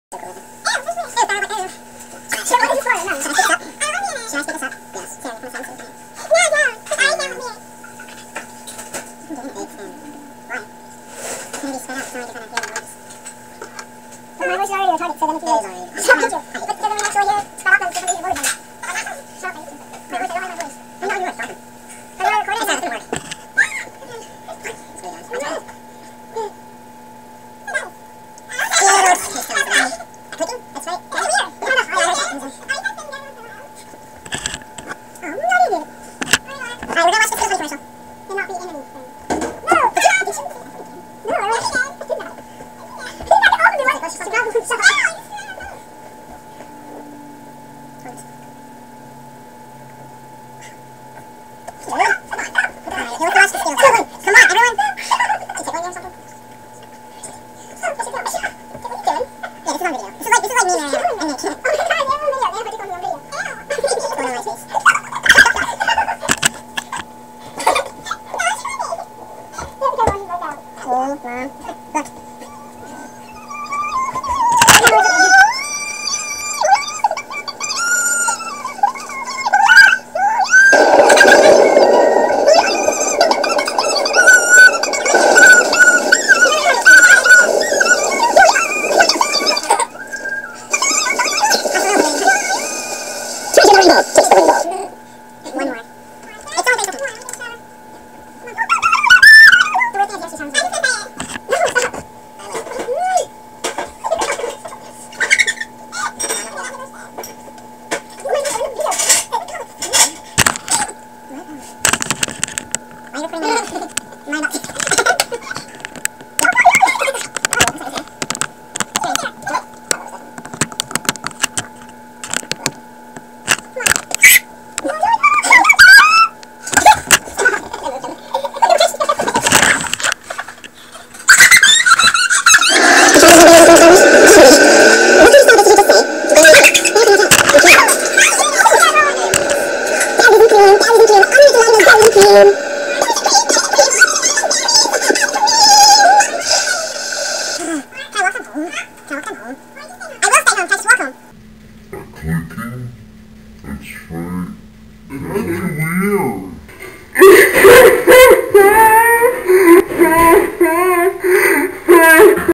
Should I speed this up? Yes. Maybe sped up so I can kind of hear the noise. Well, my voice is already retarded, so then if you... It is already. But does anyone actually hear sped up and somebody hear words on it? Stop it. My voice, I don't like my voice. I know you were talking. But you're recording? It's not going to work. Clicking? That's right. That's weird.